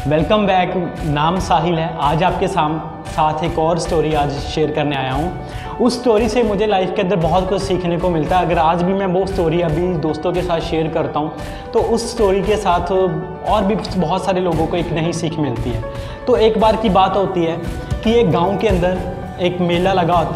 Welcome back. नाम साहिल है। आज आपके साथ एक और स्टोरी आज शेयर करने आया हूँ। उस स्टोरी से मुझे लाइफ के अंदर बहुत कुछ सीखने को मिलता है। अगर आज भी मैं वो स्टोरी अभी दोस्तों के साथ शेयर करता हूँ तो उस स्टोरी के साथ और भी बहुत सारे लोगों को एक नई सीख मिलती है। तो एक बार की बात होती है कि एक गाँव के अंदर एक मेला लगा होता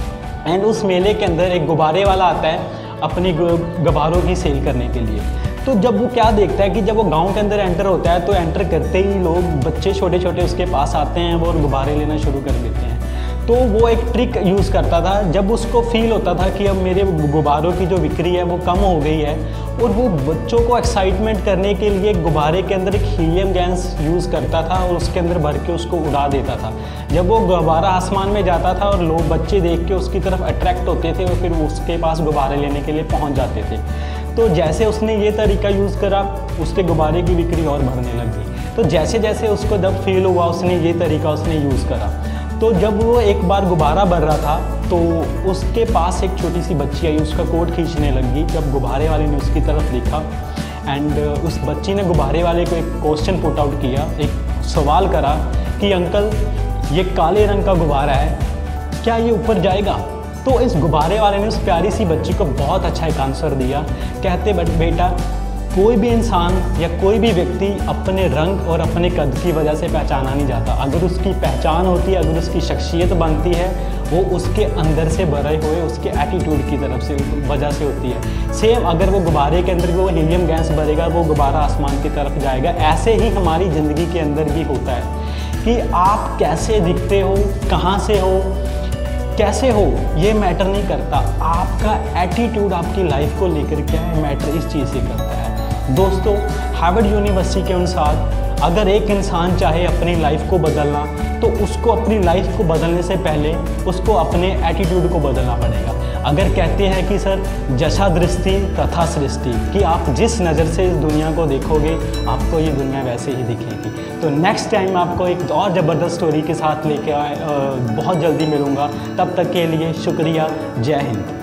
है एंड उस मेले के अंदर एक गुब्बारे वाला आता है अपनी गुब्बारों की सेल करने के लिए। तो जब वो क्या देखता है कि जब वो गांव के अंदर एंटर होता है तो एंटर करते ही लोग बच्चे छोटे छोटे उसके पास आते हैं वो और गुब्बारे लेना शुरू कर देते हैं। तो वो एक ट्रिक यूज़ करता था। जब उसको फील होता था कि अब मेरे गुब्बारों की जो बिक्री है वो कम हो गई है, और वो बच्चों को एक्साइटमेंट करने के लिए गुब्बारे के अंदर एक हीलियम गैस यूज़ करता था और उसके अंदर भर के उसको उड़ा देता था। जब वो गुब्बारा आसमान में जाता था और लोग बच्चे देख के उसकी तरफ अट्रैक्ट होते थे और फिर उसके पास गुब्बारे लेने के लिए पहुँच जाते थे। तो जैसे उसने ये तरीका यूज़ करा उसके गुब्बारे की बिक्री और बढ़ने लगी। तो जैसे जैसे उसको जब फील हुआ उसने ये तरीका उसने यूज़ करा। तो जब वो एक बार गुब्बारा भर रहा था तो उसके पास एक छोटी सी बच्ची आई, उसका कोट खींचने लगी। जब गुब्बारे वाले ने उसकी तरफ देखा एंड उस बच्ची ने गुब्बारे वाले को एक क्वेश्चन पुट आउट किया, एक सवाल करा कि अंकल ये काले रंग का गुब्बारा है, क्या ये ऊपर जाएगा? तो इस गुब्बारे वाले ने उस प्यारी सी बच्ची को बहुत अच्छा एक आंसर दिया। कहते बट बेटा, कोई भी इंसान या कोई भी व्यक्ति अपने रंग और अपने कद की वजह से पहचाना नहीं जाता। अगर उसकी पहचान होती है, अगर उसकी शख्सियत बनती है, वो उसके अंदर से भरे हुए उसके एटीट्यूड की तरफ से वजह से होती है। सेम अगर वो गुब्बारे के अंदर वो हीलियम गैस भरेगा, वो गुब्बारा आसमान की तरफ जाएगा। ऐसे ही हमारी ज़िंदगी के अंदर भी होता है कि आप कैसे दिखते हो, कहाँ से हो, कैसे हो, ये मैटर नहीं करता। आपका एटीट्यूड आपकी लाइफ को लेकर क्या है, मैटर इस चीज़ से करता है। दोस्तों, हार्वर्ड यूनिवर्सिटी के अनुसार अगर एक इंसान चाहे अपनी लाइफ को बदलना तो उसको अपनी लाइफ को बदलने से पहले उसको अपने एटीट्यूड को बदलना पड़ेगा। अगर कहते हैं कि सर जैसा दृष्टि तथा सृष्टि, कि आप जिस नज़र से इस दुनिया को देखोगे आपको ये दुनिया वैसे ही दिखेगी। तो नेक्स्ट टाइम आपको एक और ज़बरदस्त स्टोरी के साथ लेके बहुत जल्दी मिलूँगा। तब तक के लिए शुक्रिया। जय हिंद।